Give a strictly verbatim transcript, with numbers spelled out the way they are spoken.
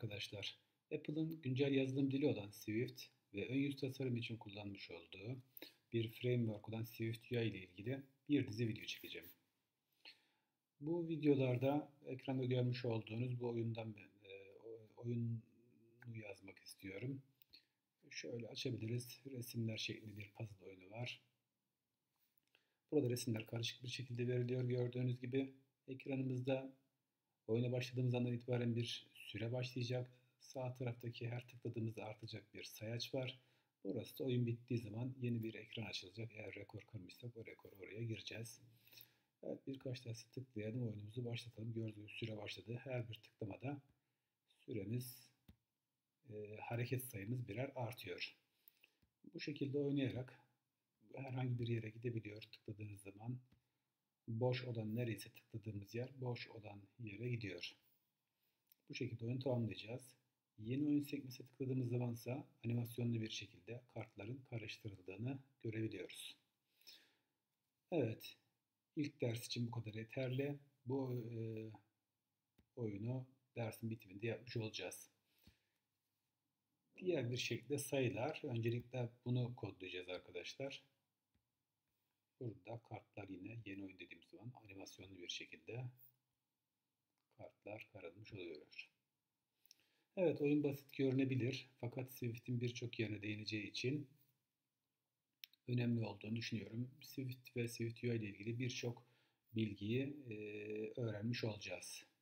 arkadaşlar. Apple'ın güncel yazılım dili olan Swift ve ön yüz tasarım için kullanmış olduğu bir framework olan Swift U I ile ilgili bir dizi video çekeceğim. Bu videolarda ekranda görmüş olduğunuz bu oyundan e, oyunu yazmak istiyorum. Şöyle açabiliriz. Resimler şeklinde bir puzzle oyunu var. Burada resimler karışık bir şekilde veriliyor. Gördüğünüz gibi ekranımızda oyuna başladığımız andan itibaren bir süre başlayacak. Sağ taraftaki her tıkladığımızda artacak bir sayaç var. Burası da oyun bittiği zaman yeni bir ekran açılacak. Eğer rekor kırmışsak o rekoru oraya gireceğiz. Evet, birkaç defa tıklayalım, oyunumuzu başlatalım. Gördüğünüz gibi süre başladı. Her bir tıklamada süremiz, e, hareket sayımız birer artıyor. Bu şekilde oynayarak herhangi bir yere gidebiliyor tıkladığınız zaman. Boş olan nereyse tıkladığımız yer boş olan yere gidiyor. Bu şekilde oyunu tamamlayacağız. Yeni oyun sekmesine tıkladığımız zamansa animasyonlu bir şekilde kartların karıştırıldığını görebiliyoruz. Evet, ilk ders için bu kadar yeterli. Bu e, oyunu dersin bitiminde yapmış olacağız. Diğer bir şekilde sayılar. Öncelikle bunu kodlayacağız arkadaşlar. Burada kartlar yine yeni oyun dediğimiz zaman animasyonlu bir şekilde kartlar karılmış oluyor. Evet, oyun basit görünebilir fakat Swift'in birçok yerine değineceği için önemli olduğunu düşünüyorum. Swift ve Swift U I ile ilgili birçok bilgiyi e, öğrenmiş olacağız.